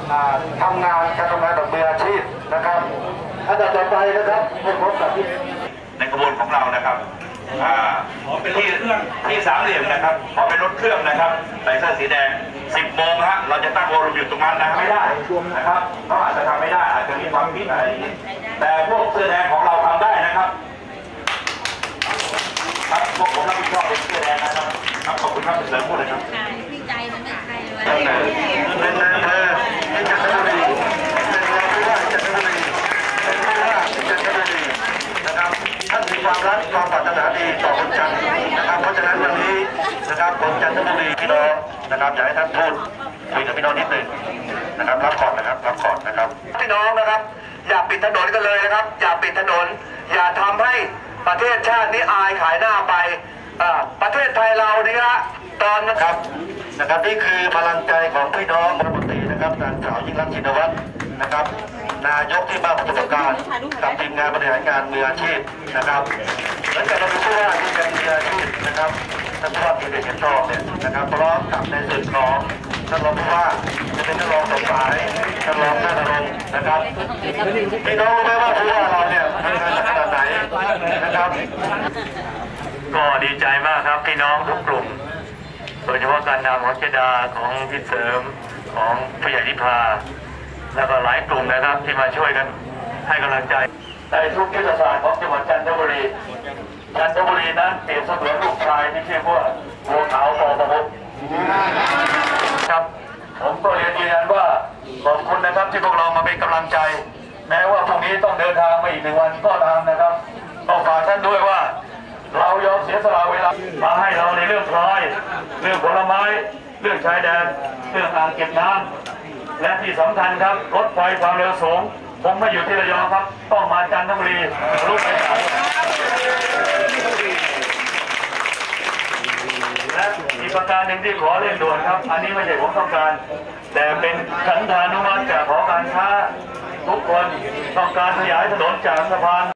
ทำงานแบบมืออาชีพนะครับอันดับต่อไปนะครับให้พบกับในกระบวนของเรานะครับที่สามเหลี่ยมนะครับขอเป็นรถเครื่องนะครับใส่เสื้อสีแดง10 โมงฮะเราจะตั้งวงอยู่ตรงนั้นนะไม่ได้นะครับเขาอาจจะทำไม่ได้อาจจะมีความคิดอะไรแต่พวกเสื้อแดงของเราทำได้นะครับครับพวกผมรับผิดชอบเป็นเสื้อแดงนะครับขอบคุณครับเสริมพูดเลยครับดีใจมันไม่ใครเลยเป็นนายอำเภอเป็นจันทบุรีเป็นรองผู้ว่าจันทบุรีเป็นผู้ว่าจันทบุรีนะครับท่านมีความรักความปรารถนาดีต่อคนจันทร์นะครับเพราะฉะนั้นวันนี้นะครับคนจันทบุรีพี่น้องนะครับอยากให้ท่านพูดคุยกับพี่น้องนิดหนึ่งนะครับรับก่อนนะครับรับก่อนนะครับพี่น้องนะครับอย่าปิดถนนกันเลยนะครับอย่าปิดถนนอย่าทำให้ประเทศชาตินี้อายขายหน้าไปประเทศไทยเรานี่ฮะตอนนะครับนี่คือพลังใจของพี่น้องรัฐมนตรีนะครับนางสาวยิ่งรักษณ์ชินวัตรนะครับนายกที่มาประสบการณ์กับทีมงานบริหารงานมืออาชีพนะครับเหมือนกับเราผู้ว่าที่เป็นมืออาชีพนะครับท่านผู้ว่าที่ได้เห็นชอบเนี่ยนะครับพร้อมกับในส่วนของท่านรองผู้ว่าจะเป็นท่านรองสมหมายท่านรองท่านนรงค์นะครับพี่น้องรู้ไหมว่าผู้ว่าเราเนี่ยทำงานขนาดไหนนะครับก็ดีใจมากครับพี่น้องทุกกลุ่มโดยเฉพาะการนำของเจดาของพี่เสริมของผู้ใหญ่ทิพาแล้วก็หลายกลุ่มนะครับที่มาช่วยกันให้กำลังใจในทุกยุทธศาสตร์ของจังหวัดจันทบุรีนั้นเปรียบเสมือนลูกชายที่ชื่อว่าบัวขาวปอประมุขครับผมก็เรียนยืนยันว่าขอบคุณนะครับที่พวกเรามาเป็นกำลังใจแม้ว่าพรุ่งนี้ต้องเดินทางมาอีก1 วันก็ตามนะครับต้องฝากท่านด้วยว่าเรายอมเสียสละเวลามาให้เราในเรื่องพลอยเรื่องผลไม้เรื่องชายแดนเรื่องอ่างเก็บน้ำและที่สำคัญครับรถไฟความเร็วสูงผมไม่อยู่ที่ระยองครับต้องมาจันทบุรีลูกไปไหนและอีกประการหนึ่งที่ขอเร่งด่วนครับอันนี้ไม่ใช่ผมต้องการแต่เป็นฉันทานุมัติจากหอการค้าทุกคนต้องการขยายถนนจากสะพาน